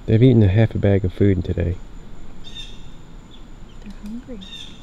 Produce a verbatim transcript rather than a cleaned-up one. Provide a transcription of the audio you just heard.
They've eaten a half a bag of food today. They're hungry.